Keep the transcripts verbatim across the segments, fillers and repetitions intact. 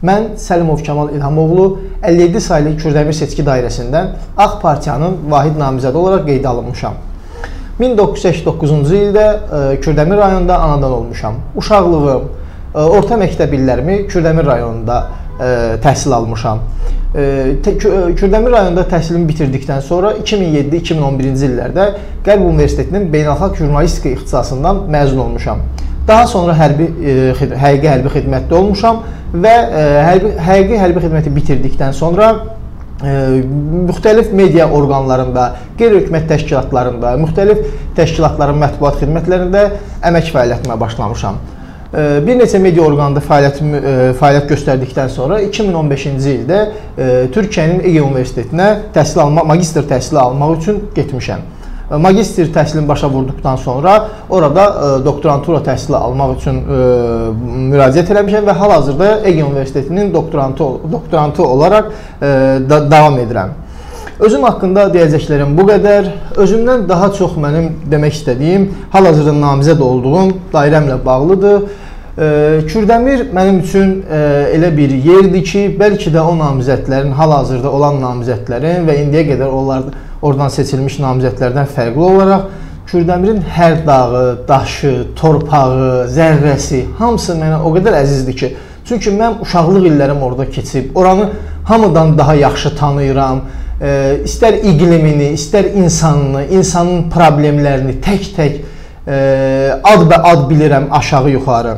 Mən Səlimov Kamal İlhamoğlu əlli yeddi saylı Kürdəmir seçki dairəsindən Ağ Partiyanın vahid namizədi olaraq qeydə alınmışam. min doqquz yüz səksən doqquzuncu ildə Kürdəmir rayonunda anadan olmuşam. Uşaqlığım, orta məktəb illərimi Kürdəmir rayonunda təhsil almışam. Kürdəmir rayonunda təhsilimi bitirdikdən sonra iki min yeddi iki min on birinci illərdə Qərb Universitetinin beynəlxalq jurnalistika ixtisasından məzun olmuşam. Daha sonra hərbi, həqiqi hərbi xidmətdə olmuşam və hərbi, həqiqi hərbi xidməti bitirdikdən sonra e, müxtəlif media orqanlarında, qeyri-hökumət təşkilatlarında, müxtəlif təşkilatların mətbuat xidmətlərində əmək fəaliyyətimə başlamışam. E, bir neçə media orqanında fəaliyyət, e, fəaliyyət göstərdikdən sonra iki min on beşinci ildə e, Türkiyənin Ege Universitetinə təhsil alma, magistr təhsili almaq üçün getmişəm. Magistr təhsilini başa vurduqdan sonra orada e, doktorantura təhsili almaq üçün e, müraciət eləmişəm və hal-hazırda Ege Universitetinin doktorantı, doktorantı olaraq e, da, davam edirəm. Özüm haqqında deyəcəklərim bu qədər. Özümdən daha çox mənim demək istədiyim hal-hazırda namizəd olduğum dairəmlə bağlıdır. E, Kürdəmir mənim üçün e, elə bir yerdir ki, bəlkə də o namizədlərin, hal-hazırda olan namizədlərin və indiyə qədər onlarda oradan seçilmiş namizədlərdən fərqli olaraq Kürdəmirin hər dağı, daşı, torpağı, zərrəsi hamısı mənə o qədər əzizdir ki, çünki mən uşaqlıq illərim orada keçib, oranı hamıdan daha yaxşı tanıyıram. E, istər iqlimini, istər insanını, insanın problemlərini tək-tək e, ad bə ad bilirəm aşağı yuxarı.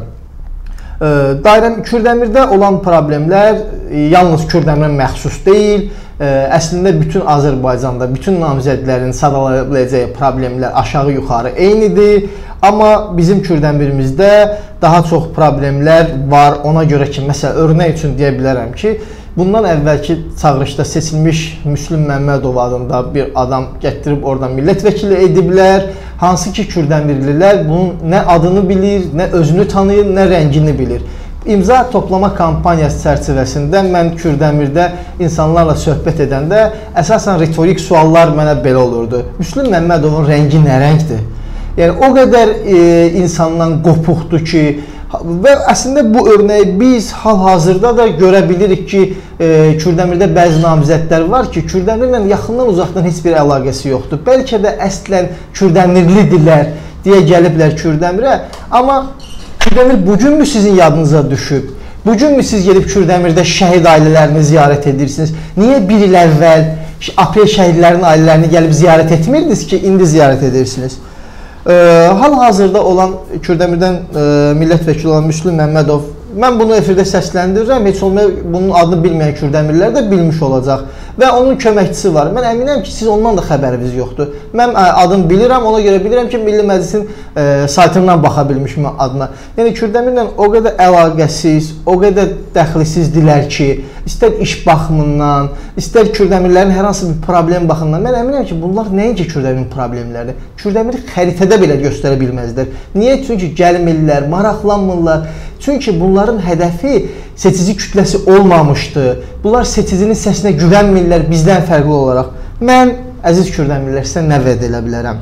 E, dairəm Kürdəmirdə olan problemlər e, yalnız Kürdəmirə məxsus deyil. Əslində bütün Azərbaycanda, bütün namizədlərin sadalayabiləcəyi problemlər aşağı-yuxarı eynidir. Amma bizim Kürdəmirimizdə daha çox problemlər var. Ona görə ki, məsələn, örnək üçün deyə bilərəm ki, bundan əvvəlki çağırışda seçilmiş Müslüm Məmmədov adında bir adam gətirib oradan millət vəkili ediblər. Hansı ki, Kürdəmirlilər bunun nə adını bilir, nə özünü tanıyır, nə rəngini bilir. İmza toplama kampaniyası çərçivəsində mən Kürdəmirdə insanlarla söhbət edəndə əsasən retorik suallar mənə belə olurdu. Müslüm Məmmədovun rəngi nə rəngdir? Yəni o qədər e, insandan qopuqdur ki, və əslində bu örnəyi biz hal-hazırda da görə bilirik ki, e, Kürdəmirdə bəzi namizədlər var ki, Kürdəmirlə yaxından uzaqdan heç bir əlaqəsi yoxdur. Bəlkə də əslən Kürdəmirlidirlər deyə gəliblər Kürdəmirə, amma Kürdəmir bugünmü sizin yadınıza düşüb? Bugünmü siz gelib Kürdəmirdə şəhid ailələrini ziyarət edirsiniz? Niyə bir il əvvəl A P şəhidlərinin ailələrini gəlib ziyarət etmirdiniz ki, indi ziyarət edirsiniz? E, Hal-hazırda olan Kürdəmirdən e, millət vəkili olan Müslüm Məmmədov, mən bunu efirdə səsləndirirəm, heç olmaya bunun adını bilməyən Kürdəmirlər də bilmiş olacaq. Və onun köməkçisi var. Mən əminəm ki, siz ondan da xəbəriniz yoxdur. Mən adını bilirəm, ona görə bilirəm ki, Milli Məclisin e, saytından baxa bilmişim adına. Yəni Kürdəmirlə o qədər əlaqəsiz, o qədər dəxlisizdirlər ki, istər iş baxımından, istər Kürdəmirlərin hər hansı bir problem baxımından, mən əminəm ki, bunlar nəinki Kürdəmirin problemləridir. Kürdəmiri xəritədə belə göstərə bilməzdir. Niyə? Çünki gəlmirlər, maraqlanmırlar. Çünki bunların hədəfi seçici kütləsi olmamışdı. Bunlar seçicinin səsinə güvənmirlər bizdən fərqli olaraq. Mən, əziz Kürdəmirlər, sizə nə vəd edə bilərəm?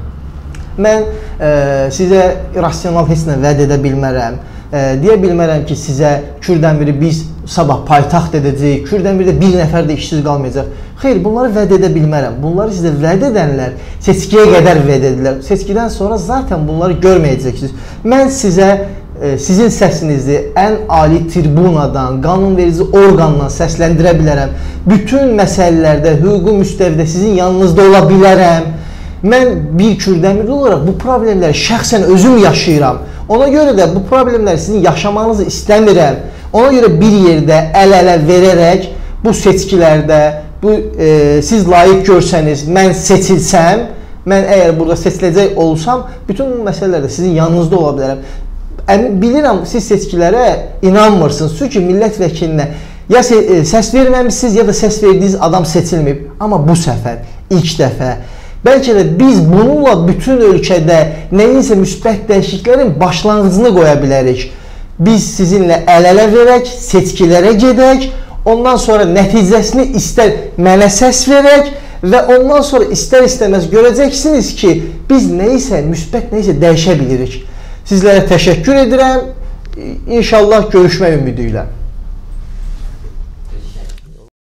Mən e, sizə irrasional heç nə vəd edə bilmərəm. E, deyə bilmərəm ki, sizə Kürdəmiri biz sabah paytaxt edəcəyik, Kürdəmirdə bir nəfər də işsiz qalmayacaq. Xeyr, bunları vəd edə bilmərəm. Bunları sizə vəd edənlər seçkiyə qədər vəd edirlər. Seçkidən sonra zaten bunları görməyəcəksiniz. Mən sizə sizin səsinizi ən ali tribunadan, qanunverici orqandan səsləndirə bilərəm. Bütün məsələlərdə, hüquqi müstəvidə sizin yanınızda ola bilərəm. Mən bir Kürdəmirli olaraq bu problemləri şəxsən özüm yaşayıram. Ona görə də bu problemləri sizin yaşamanızı istəmirəm. Ona görə bir yerdə əl-ələ verərək bu seçkilərdə, bu, e, siz layiq görsəniz, mən seçilsəm, mən əgər burada seçiləcək olsam, bütün bu məsələlərdə sizin yanınızda ola bilərəm. Bilirəm, siz seçkilərə inanmırsınız. Çünki millət vəkilinə ya səs verməmişsiniz, ya da səs verdiyiniz adam seçilməyib. Amma bu səfər, ilk dəfə, bəlkə də biz bununla bütün ölkədə nəyinsə müsbət dəyişikliklərin başlanğıcını qoya bilərik. Biz sizinlə əl-ələ verək, seçkilərə gedək, ondan sonra nəticəsini istər mənə səs verək və ondan sonra istər-istəməz görəcəksiniz ki, biz nəysə müsbət nəysə dəyişə bilirik. Sizlərə təşəkkür edirəm. İnşallah görüşmək ümidi ilə.